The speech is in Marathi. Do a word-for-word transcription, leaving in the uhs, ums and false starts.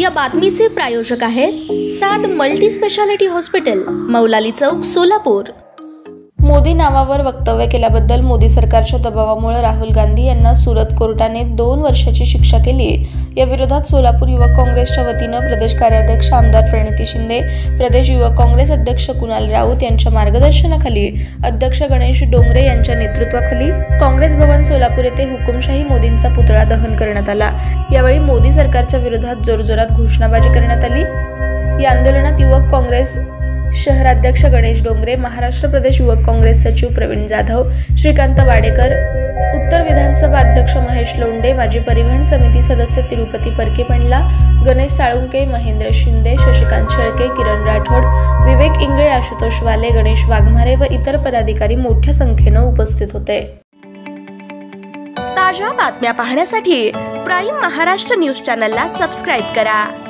या बातमीचे प्रायोजक आहेत Saad multi speciality hospital, Maulali Chowk, Solapur. Modi नावावर वक्तव्य केल्याबद्दल मोदी सरकारच्या दबावामुळे राहुल गांधी यांना सुरत कोर्टाने दोन वर्षाची शिक्षा केली। या विरोधात सोलापूर युवक काँग्रेसच्या वतीनं प्रदेश कार्याध्यक्ष आमदार प्रणिती शिंदे, प्रदेश युवक काँग्रेस अध्यक्ष कुणाल राऊत यांच्या मार्गदर्शनाखाली अध्यक्ष गणेश डोंगरे यांच्या नेतृत्वाखाली काँग्रेस भवन सोलापूर येथे हुकुमशाही मोदींचा पुतळा दहन करण्यात आला। यावेळी मोदी सरकारच्या विरोधात जोरजोरात घोषणाबाजी करण्यात आली। या आंदोलनात युवक काँग्रेस शहराध्यक्ष गणेश डोंगरे, महाराष्ट्र प्रदेश युवक काँग्रेस सचिव प्रवीण जाधव, श्रीकांत वाडेकर, उत्तर विधानसभा अध्यक्ष महेश लोंढे, माजी परिवहन समिती सदस्य तिरुपती परके पंडला, गणेश साळुंके, महेंद्र शिंदे, शशिकांत शेळके, किरण राठोड, विवेक इंगळे, आशुतोष वाले, गणेश वाघमारे व इतर पदाधिकारी मोठ्या संख्येने उपस्थित होते। ताज्या बातम्या पाहण्यासाठी प्राईम महाराष्ट्र न्यूज चॅनलला सबस्क्राईब करा।